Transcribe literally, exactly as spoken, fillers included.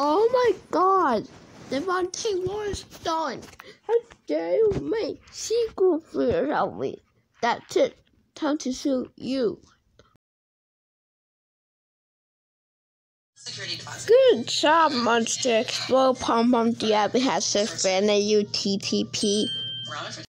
Oh my God! Devontae was done. How dare you make secret fears of me? That's it. Time to sue you. Security deposit. Good job, Monster Explode. Pompom, do you have a U T T P?